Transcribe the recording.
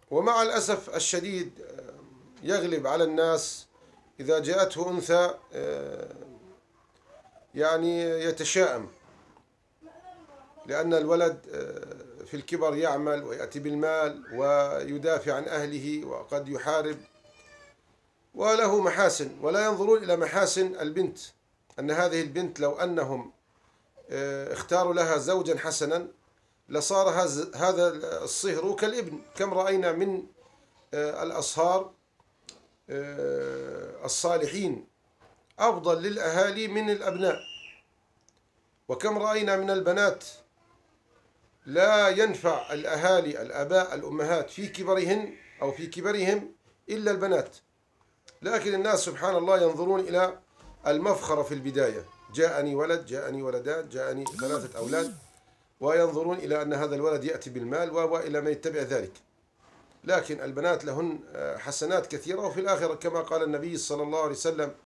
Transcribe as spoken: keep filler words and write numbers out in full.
ومع الأسف الشديد يغلب على الناس إذا جاءته أنثى يعني يتشائم، لأن الولد في الكبر يعمل ويأتي بالمال ويدافع عن أهله وقد يحارب وله محاسن، ولا ينظرون إلى محاسن البنت، أن هذه البنت لو أنهم اختاروا لها زوجا حسنا لصار هذا الصهر كالابن. كم رأينا من الأصهار الصالحين أفضل للأهالي من الأبناء، وكم رأينا من البنات لا ينفع الأهالي الآباء الأمهات في كبرهن أو في كبرهم إلا البنات، لكن الناس سبحان الله ينظرون إلى المفخرة في البداية، جاءني ولد، جاءني ولدان، جاءني ثلاثة أولاد، وينظرون إلى أن هذا الولد يأتي بالمال وإلى ما يتبع ذلك. لكن البنات لهن حسنات كثيرة، وفي الآخرة كما قال النبي صلى الله عليه وسلم